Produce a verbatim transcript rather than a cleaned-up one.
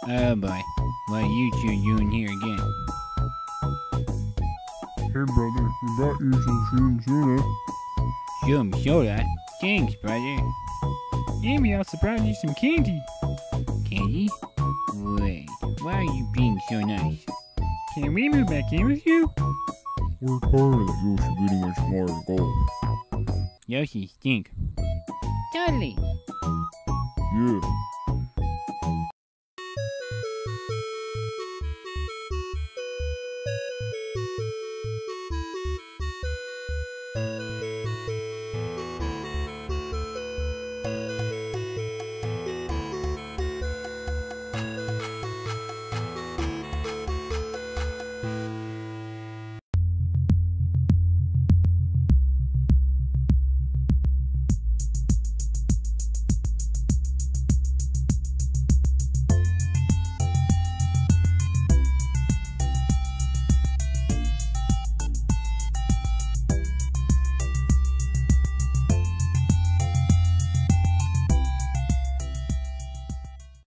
Oh boy, what are you two doing here again? Hey brother, we brought you some shroom soda. Shroom soda? Thanks, brother. And we also brought you some candy. Candy? Wait, why are you being so nice? Can we move back in with you? We're tired of Yoshi beating us more to golf. Yoshi stink. Totally. Yeah.